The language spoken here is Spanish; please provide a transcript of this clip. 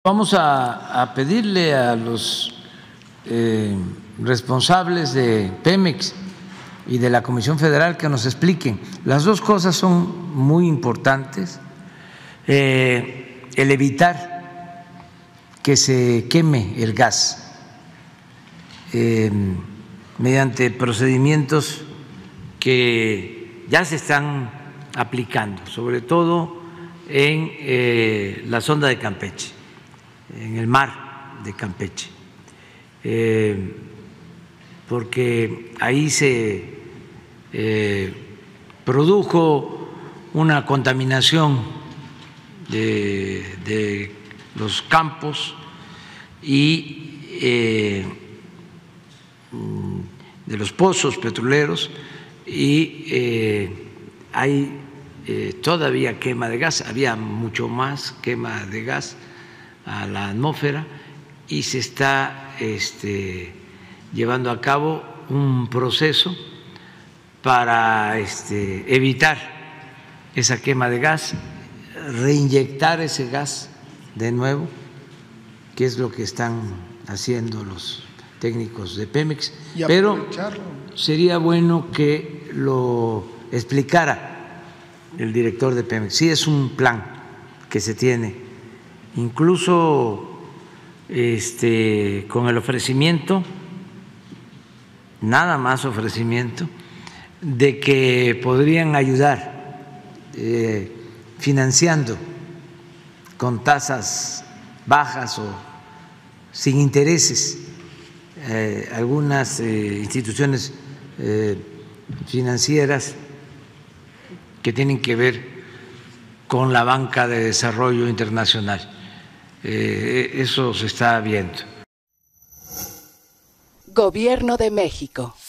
Vamos a pedirle a los responsables de Pemex y de la Comisión Federal que nos expliquen. Las dos cosas son muy importantes. El evitar que se queme el gas mediante procedimientos que ya se están aplicando, sobre todo en la sonda de Campeche, en el mar de Campeche, porque ahí se produjo una contaminación de los campos y de los pozos petroleros y hay todavía quema de gas, había mucho más quema de gas a la atmósfera y se está llevando a cabo un proceso para evitar esa quema de gas, reinyectar ese gas de nuevo, que es lo que están haciendo los técnicos de Pemex, pero sería bueno que lo explicara el director de Pemex. Sí, es un plan que se tiene, incluso con el ofrecimiento, nada más ofrecimiento, de que podrían ayudar financiando con tasas bajas o sin intereses algunas instituciones financieras que tienen que ver con la banca de desarrollo internacional. Eso se está viendo. Gobierno de México.